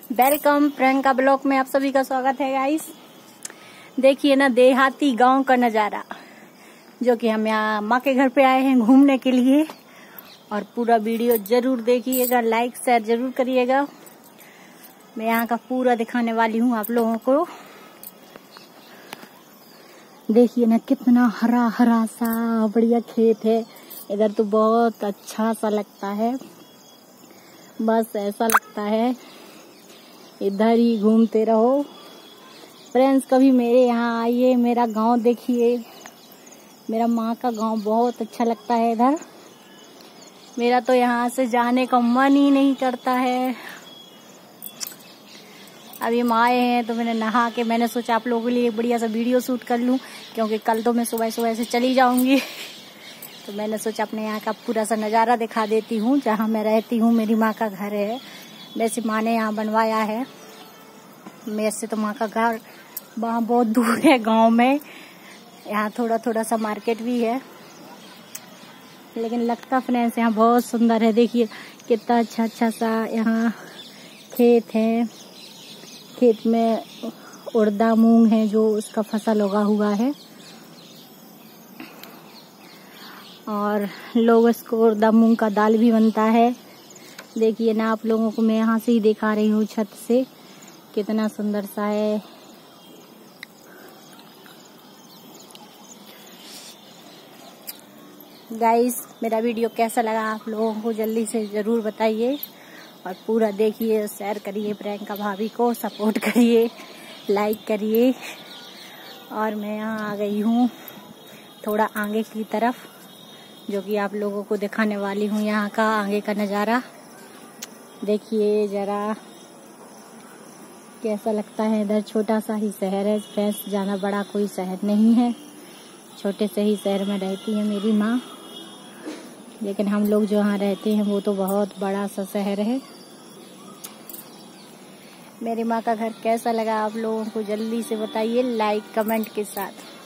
Welcome Priyanka blog में आप सभी का स्वागत है गाइस। देखिए ना देहाती गांव का नजारा, जो कि हम यहाँ माँ के घर पे आए हैं घूमने के लिए। और पूरा वीडियो जरूर देखिएगा, लाइक शेयर जरूर करिएगा। मैं यहाँ का पूरा दिखाने वाली हूँ आप लोगों को। देखिए ना कितना हरा हरा सा बढ़िया खेत है। इधर तो बहुत अच्छा सा लगता है, बस ऐसा लगता है इधर ही घूमते रहो। फ्रेंड्स कभी मेरे यहाँ आइए, मेरा गांव देखिए। मेरा माँ का गांव बहुत अच्छा लगता है इधर। मेरा तो यहाँ से जाने का मन ही नहीं करता है। अभी हम आए हैं तो मैंने नहा के मैंने सोचा आप लोगों के लिए बढ़िया सा वीडियो शूट कर लूँ, क्योंकि कल तो मैं सुबह सुबह से चली जाऊंगी। तो मैंने सोचा अपने यहाँ का पूरा सा नज़ारा दिखा देती हूँ, जहाँ मैं रहती हूँ। मेरी माँ का घर है, वैसे माँ ने यहाँ बनवाया है। मेरे से तो माँ का घर वहाँ बहुत दूर है गांव में। यहाँ थोड़ा थोड़ा सा मार्केट भी है, लेकिन लगता फ्रेंड्स यहाँ बहुत सुंदर है। देखिए कितना अच्छा अच्छा सा यहाँ खेत है। खेत में उड़दा मूंग है, जो उसका फसल उगा हुआ है। और लोग इसको उड़दा मूंग का दाल भी बनता है। देखिए ना आप लोगों को मैं यहाँ से ही दिखा रही हूँ छत से, कितना सुंदर सा है। गाइस मेरा वीडियो कैसा लगा आप लोगों को जल्दी से जरूर बताइए, और पूरा देखिए, शेयर करिए, प्रियंका भाभी को सपोर्ट करिए, लाइक करिए। और मैं यहाँ आ गई हूँ थोड़ा आगे की तरफ, जो कि आप लोगों को दिखाने वाली हूँ यहाँ का आगे का नज़ारा। देखिए जरा कैसा लगता है। इधर छोटा सा ही शहर है फ्रेंड्स, ज़्यादा बड़ा कोई शहर नहीं है। छोटे से ही शहर में रहती है मेरी माँ, लेकिन हम लोग जो यहाँ रहते हैं वो तो बहुत बड़ा सा शहर है। मेरी माँ का घर कैसा लगा आप लोगों को जल्दी से बताइए, लाइक कमेंट के साथ।